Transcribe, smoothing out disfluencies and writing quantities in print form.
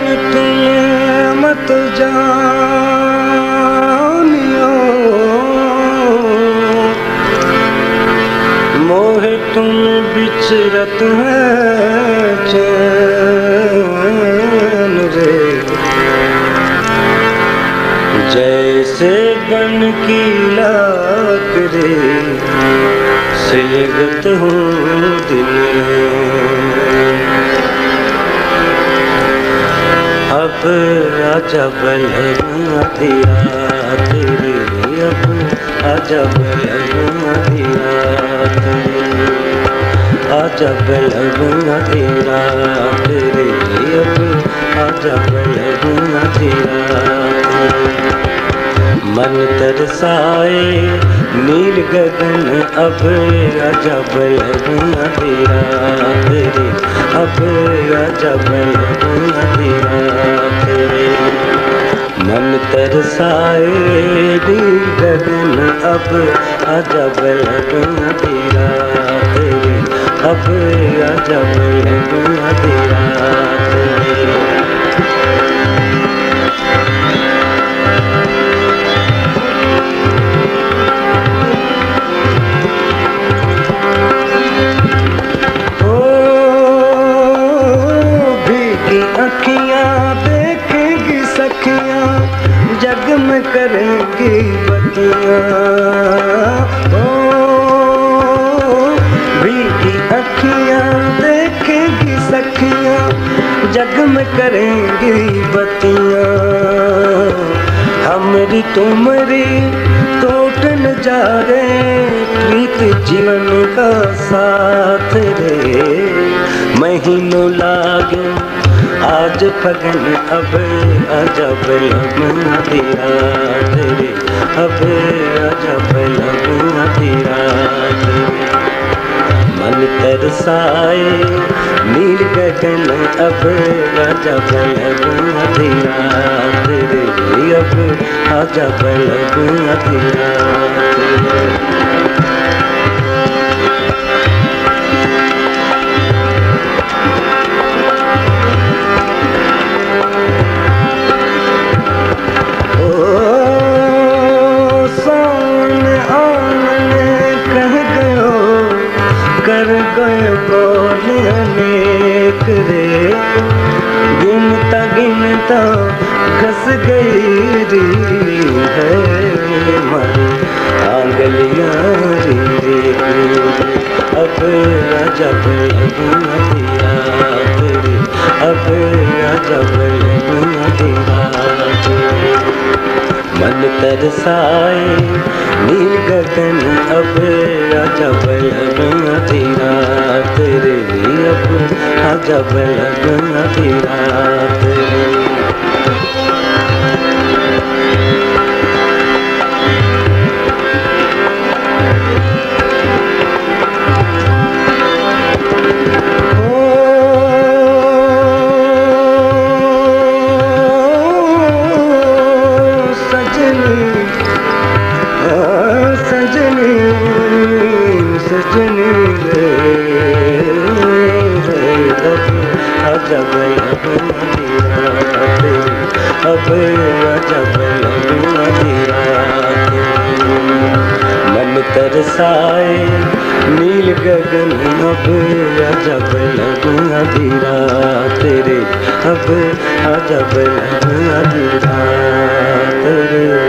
तुम मत जानियो, मोहे तुम बिचरत है चैन रे। जैसे बन की लाकड़ी सिलगत हूँ दिल अब आजा बलगना दिया तेरे, अब आजा बलगना दिया तेरे, आजा बलगना दिया तेरे, अब आजा बलगना दिया तेरे। मन तरसाए नील गगन अब आजा बलगना दिया तेरे, अब आजा बलगना दिया तेरे। मन तरसाए नील गगन अब आजा बलगना दिया तेरे, अब आजा बलगना दिया तेरे। अखियाँ देखेंगी सखियाँ जगमग करेंगी बत्तियाँ, ओ भीगी अखियाँ देखेंगी सखियाँ जगमग करेंगी बत्तियाँ। हमरी तुमरी टूट न जा रे प्रीत जीवन का साथ रे। महीनों लागे आज फगन अब आजा बलगना दिया तेरे, अब आजा बलगना दिया तेरे। मन तरसाए नील गगन अब आजा बलगना दिया तेरे, अब आजा बलगना दिया तेरे। कर गए बोले अनेक रे, गिनता गिनता घस गई री है हमारी आंगलियां रे। अब आजा बलगना दिया तेरे, अब आजा बलगना दिया तेरे। मन तरसाए नील गगन अब आजा बलगना दिया तेरे, अब आजा बलगना दिया तेरे। सजनी रे आजा बलगना दिया तेरे, अब आजा बलगना दिया तेरे। मन तरसाए नील गगन अब आजा बलगना दिया तेरे, अब आजा बलगना दिया तेरे।